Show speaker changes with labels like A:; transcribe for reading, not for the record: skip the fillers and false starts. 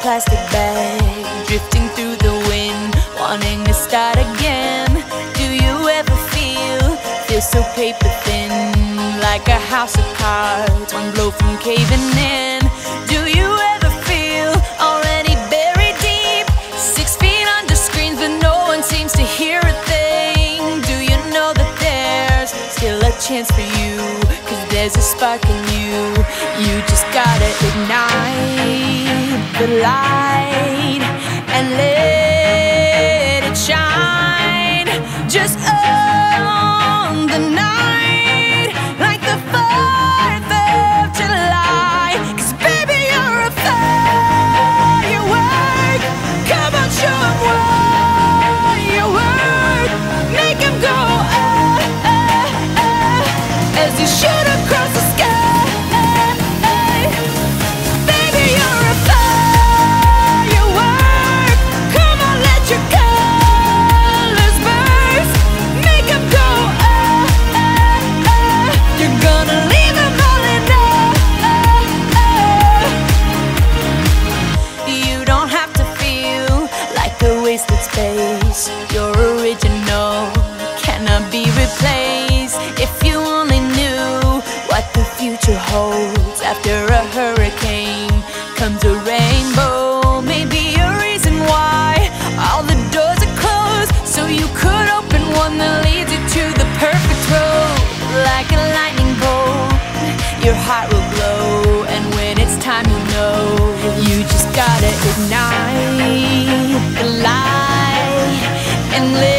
A: plastic bag, drifting through the wind, wanting to start again. Do you ever feel so paper thin, like a house of cards, one blow from caving in? Do you ever feel already buried deep, 6 feet under screens, but no one seems to hear a thing? Do you know that there's still a chance for you, 'cause there's a spark in you? You just gotta ignite the light and let it shine. Just own the night like the 4th of July. 'Cause baby, you're a firework. Come on, show 'em what you work. Make 'em go as you shoot across the sky. Baby, you're a firework. Come on, let your colors burst. Make 'em go you're gonna leave 'em all in You don't have to feel like a wasted space. Your original cannot be replaced. If you only knew what the future holds, after a hurricane comes a rainbow. Maybe a reason why all the doors are closed, so you could open one that leads you to the perfect road. Like a lightning bolt, your heart will glow, and when it's time, you know you just gotta ignite the light and live.